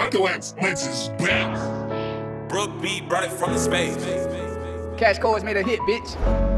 Michael X Lynch is back. Brooke B brought it from the space. Cash Codes made a hit, bitch.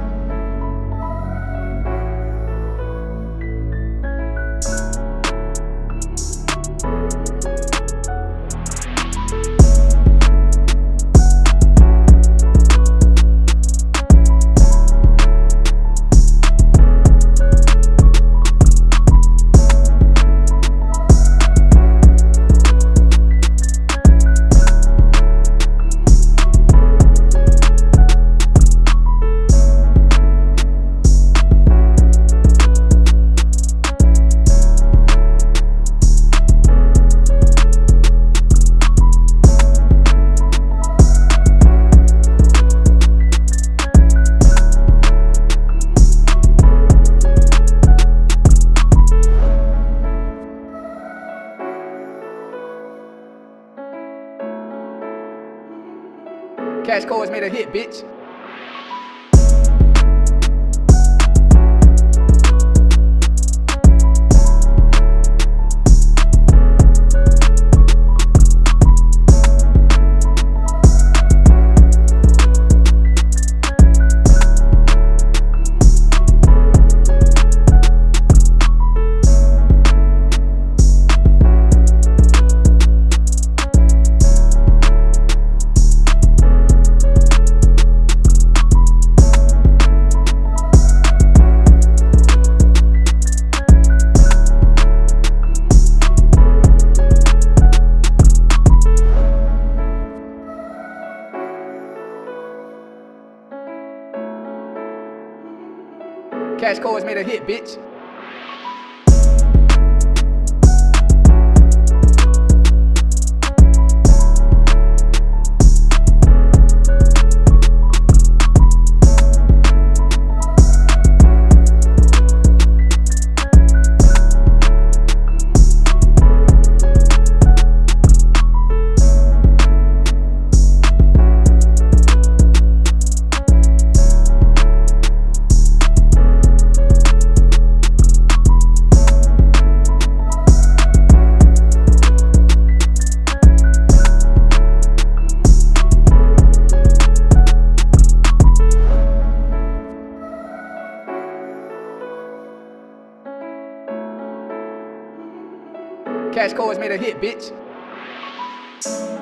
Cash Codes made a hit, bitch. Cash Codes made a hit, bitch. Cash Codes made a hit, bitch.